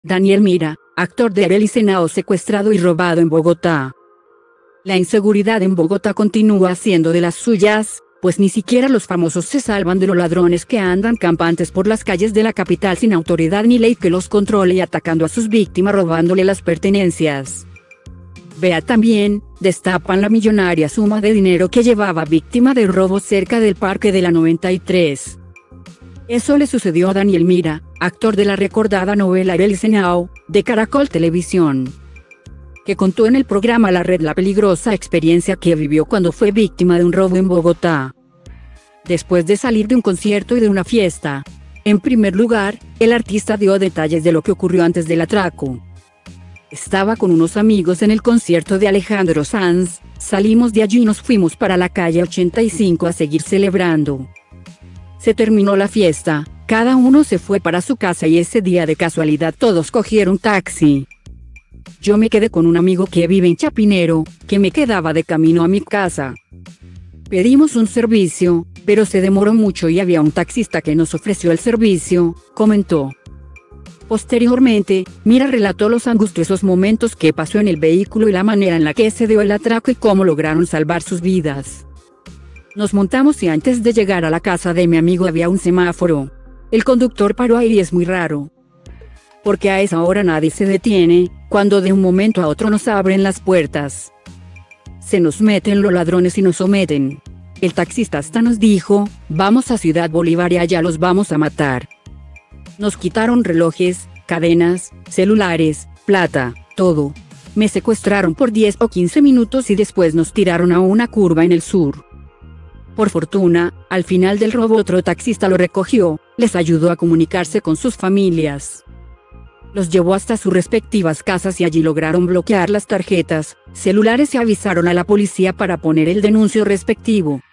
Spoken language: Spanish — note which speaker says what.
Speaker 1: Daniel Mira, actor de Arely Senao secuestrado y robado en Bogotá. La inseguridad en Bogotá continúa siendo de las suyas, pues ni siquiera los famosos se salvan de los ladrones que andan campantes por las calles de la capital sin autoridad ni ley que los controle y atacando a sus víctimas robándole las pertenencias. Vea también, destapan la millonaria suma de dinero que llevaba víctima del robo cerca del Parque de la 93. Eso le sucedió a Daniel Mira, actor de la recordada novela Arely Senao, de Caracol Televisión, que contó en el programa La Red la peligrosa experiencia que vivió cuando fue víctima de un robo en Bogotá. Después de salir de un concierto y de una fiesta, en primer lugar, el artista dio detalles de lo que ocurrió antes del atraco. Estaba con unos amigos en el concierto de Alejandro Sanz, salimos de allí y nos fuimos para la calle 85 a seguir celebrando. Se terminó la fiesta, cada uno se fue para su casa y ese día de casualidad todos cogieron taxi. Yo me quedé con un amigo que vive en Chapinero, que me quedaba de camino a mi casa. Pedimos un servicio, pero se demoró mucho y había un taxista que nos ofreció el servicio, comentó. Posteriormente, Mira relató los angustiosos momentos que pasó en el vehículo y la manera en la que se dio el atraco y cómo lograron salvar sus vidas. Nos montamos y antes de llegar a la casa de mi amigo había un semáforo. El conductor paró ahí y es muy raro, porque a esa hora nadie se detiene, cuando de un momento a otro nos abren las puertas. Se nos meten los ladrones y nos someten. El taxista hasta nos dijo, vamos a Ciudad Bolívar y allá los vamos a matar. Nos quitaron relojes, cadenas, celulares, plata, todo. Me secuestraron por 10 o 15 minutos y después nos tiraron a una curva en el sur. Por fortuna, al final del robo otro taxista lo recogió, les ayudó a comunicarse con sus familias. Los llevó hasta sus respectivas casas y allí lograron bloquear las tarjetas, celulares y avisaron a la policía para poner el denuncio respectivo.